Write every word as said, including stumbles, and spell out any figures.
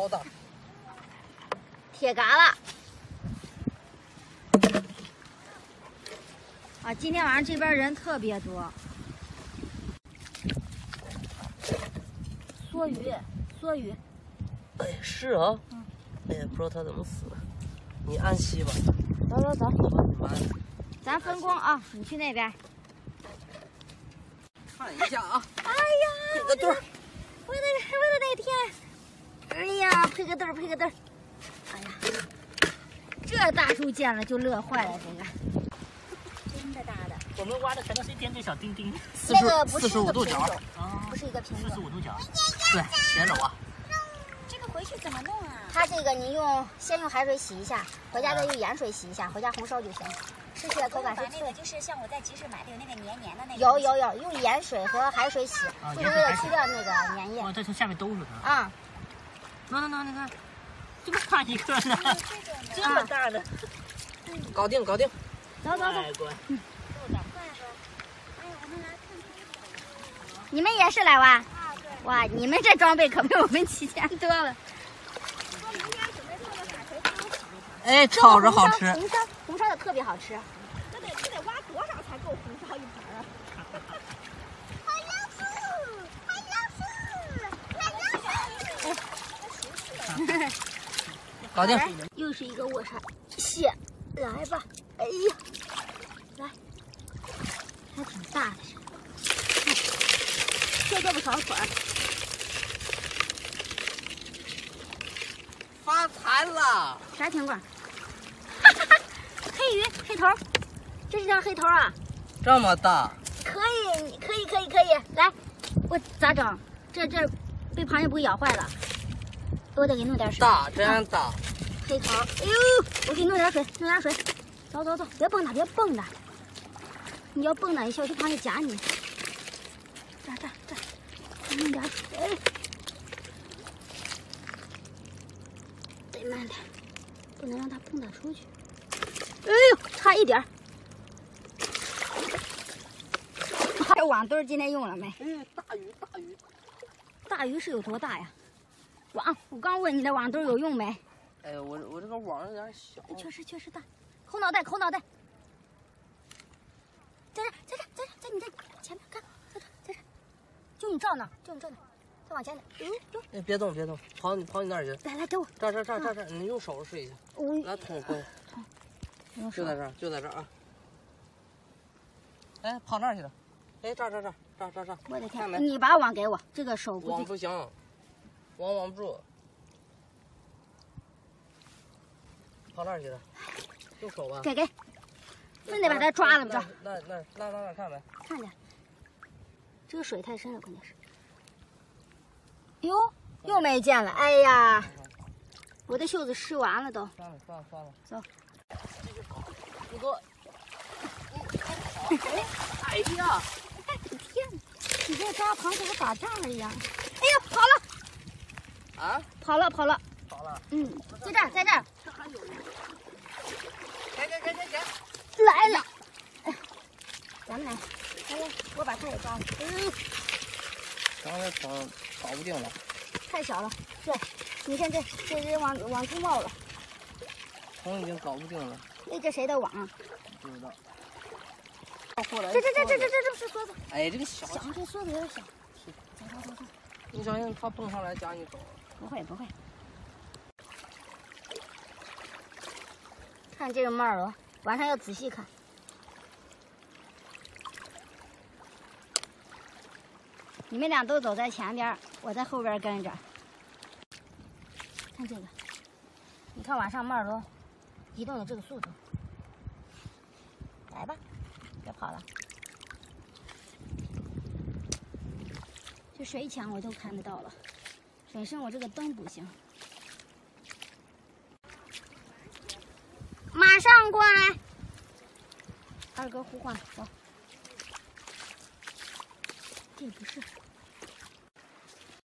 好大。 铁嘎了。啊，今天晚上这边人特别多。梭鱼，梭鱼。 哎，是啊。嗯。哎呀，不知道它怎么死的。你安息吧。 走走走。 完。 咱分工啊，你去那边。 看一下啊。 哎呀， 配个对儿。 我的我的那天，哎呀，配个对儿，配个对儿。哎呀，这大叔见了就乐坏了，这个。真的大的。 我们挖的可能是一点点小丁丁。 四十四十五度角。 不是一个品种。 四十五度角。 对，斜着挖。 这个回去怎么弄啊？它这个你用先用海水洗一下，回家再用盐水洗一下，回家红烧就行。吃起来口感是脆。 那个就是像我在集市买的有那个黏黏的那个。 有有有，用盐水和海水洗，就是为了去掉那个粘液。 哦，这从下面兜着它。 啊。 那那那你看，这么大一个呢，这么大的。 搞定搞定。 走走走。嗯。你们也是来挖？啊，对。哇，你们这装备可比我们齐全多了。 哎，炒着好吃。 红烧红烧的特别好吃。 这得这得挖多少才够红烧一盘啊？ 好老鼠，好老鼠，好老鼠。 搞定。 又是一个卧蚕蟹，来吧。哎呀，来，还挺大的。这胳膊少腿儿。 发财了！ 啥情况？哈哈哈！黑鱼，黑头，这是条黑头啊！ 这么大？ 可以，可以，可以，可以。来，我咋整？这这被螃蟹不会咬坏了？我得给弄点水。 大，真大。啊、 黑头，哎呦，我给你弄点水，弄点水。走走走，别蹦跶，别蹦跶。你要蹦跶，小区螃蟹夹你。这这这，弄点水。哎。慢点，不能让它蹦跶出去。哎呦，差一点儿。这网堆今天用了没？ 哎，大鱼，大鱼， 大鱼是有多大呀？网，我刚问你的网堆有用没？ 哎，我我这个网有点小。 确实确实大，抠脑袋，抠脑袋。在这，在这，在这，在你这前面看，在这，在这，就你照那，就你照那。再往前点，哎呦！ 哎，别动，别动，跑你跑你那儿去。 来来，给我。 这儿这儿这儿这儿这儿，你用手试一下。来，捅捅。就在这儿，就在这儿啊。哎，跑那儿去了。哎，这儿这儿这儿这儿这儿这儿。 我的天！你把网给我，这个手网不行，网网不住。跑那儿去了，用手吧。 给给，非得把它抓了不着。 那那那那那看呗。 看见。这个水太深了，关键是。哟，又没见了！哎呀，我的袖子湿完了都。 算了算了算了， 走。 你给我，你哎呀！ 天哪，你这抓螃蟹和打仗了一样！哎呀，跑了！ 啊？ 跑了跑了。 跑了。 嗯，在这儿在这儿。 这还有呢。给给给给给！ 来了！哎，咱们来，来来，我把它也抓了。嗯。 刚才搞搞不定了， 太小了。对，你看这这这往往出冒了。 虫已经搞不定了。 哎，这谁的网？ 不知道。 这这这这这这这不是梭子？ 哎，这个小。 小，这梭子有点小。走走走走。 你小心它蹦上来夹你手。 不会不会。看这个帽儿，晚上要仔细看。你们俩都走在前边，我在后边跟着。看这个，你看往上帽都移动的这个速度。来吧，别跑了。这水墙我都看得到了，本身我这个灯不行。马上过来，二哥呼唤，走。这不是。